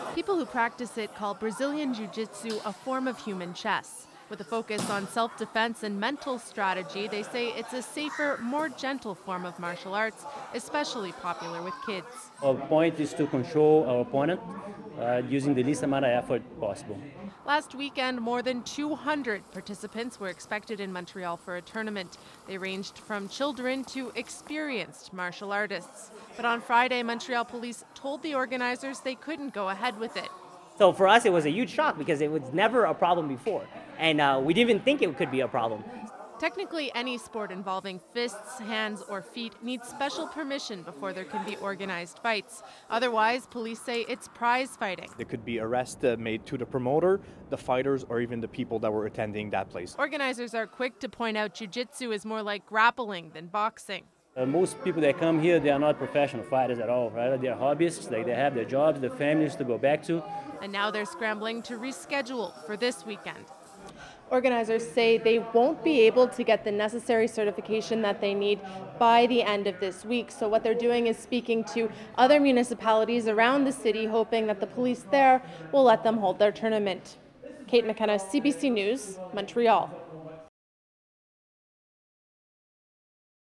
People who practice it call Brazilian Jiu-Jitsu a form of human chess. With a focus on self-defense and mental strategy, they say it's a safer, more gentle form of martial arts, especially popular with kids. Our point is to control our opponent using the least amount of effort possible. Last weekend, more than 200 participants were expected in Montreal for a tournament. They ranged from children to experienced martial artists. But on Friday, Montreal police told the organizers they couldn't go ahead with it. So for us, it was a huge shock because it was never a problem before. And we didn't even think it could be a problem. Technically, any sport involving fists, hands, or feet needs special permission before there can be organized fights. Otherwise, police say it's prize fighting. There could be arrests made to the promoter, the fighters, or even the people that were attending that place. Organizers are quick to point out jiu-jitsu is more like grappling than boxing. Most people that come here, they are not professional fighters at all, right? They're hobbyists, they have their jobs, their families to go back to. And now they're scrambling to reschedule for this weekend. Organizers say they won't be able to get the necessary certification that they need by the end of this week. So what they're doing is speaking to other municipalities around the city, hoping that the police there will let them hold their tournament. Kate McKenna, CBC News, Montreal.